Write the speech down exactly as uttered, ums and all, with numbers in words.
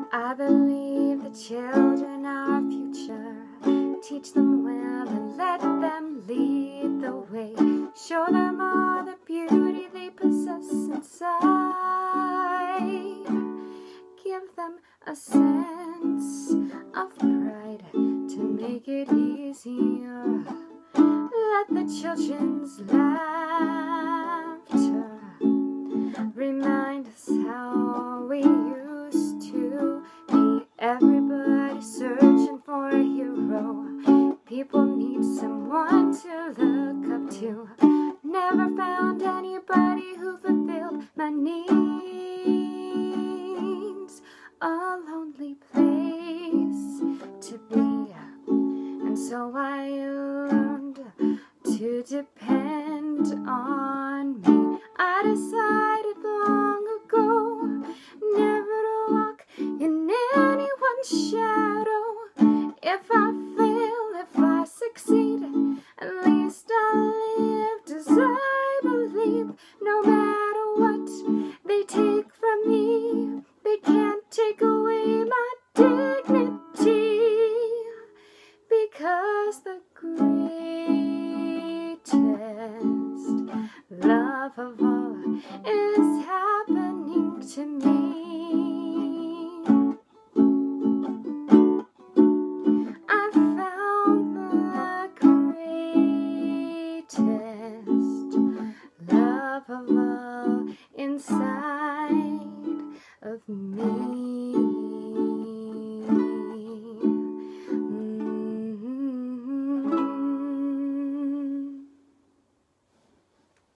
I believe the children are our future. Teach them well and let them lead the way. Show them all the beauty they possess inside. Give them a sense of pride to make it easier. Let the children's laughter remind us how we used to be. Everybody searching for a hero. People need someone to look up to. Never found anybody who fulfilled my needs. A lonely place to be. And so I learned to depend on me. I decided long ago never to walk in anyone's shadow. If I fail, if I succeed, at least I lived as I believe. No matter what they take from me, they can't take away my dignity, because the greatest love of all is happening to me. I found the greatest love of all.